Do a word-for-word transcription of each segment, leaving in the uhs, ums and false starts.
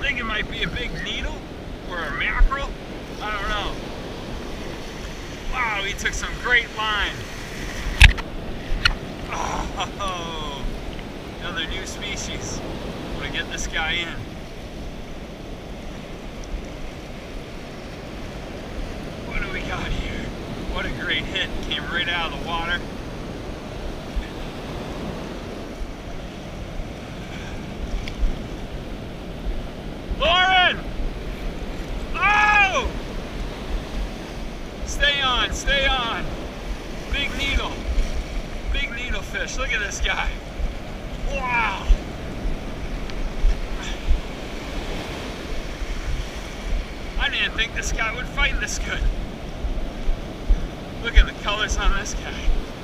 think it might be a big needle or a mackerel. I don't know. Wow, he took some great line. Oh, another new species. I'm gonna get this guy in. What do we got here? What a great hit. Came right out of the water. Lauren! Oh! Stay on, stay on. Big needle. Big needlefish. Look at this guy. Wow. I didn't think this guy would fight this good. Look at the colors on this guy.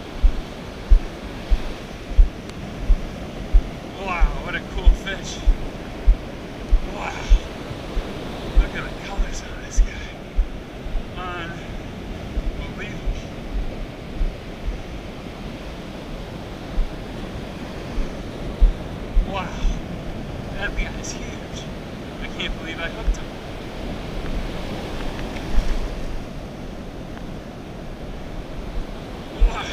Wow, what a cool fish. Wow. Look at the colors on this guy. Unbelievable. Wow. That guy's huge. I can't believe I hooked him. Wow.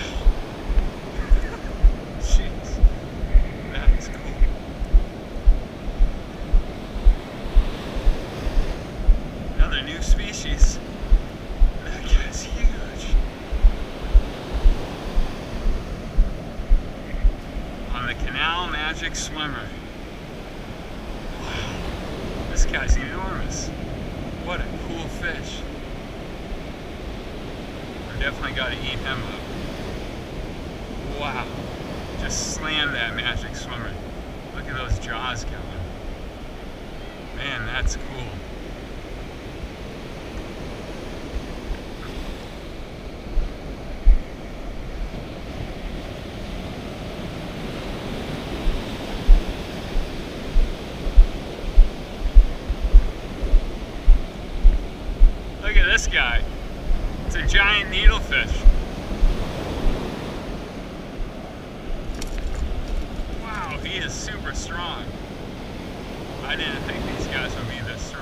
Jeez. That is cool. Another new species. That guy's huge. On the Canal Magic Swimmer. Wow. This guy's enormous. What a cool fish. We definitely got to eat him up. Wow. Just slammed that Magic Swimmer. Look at those jaws going. Man, that's cool. Look at this guy. It's a giant needlefish. Wow, he is super strong. I didn't think these guys would be this strong.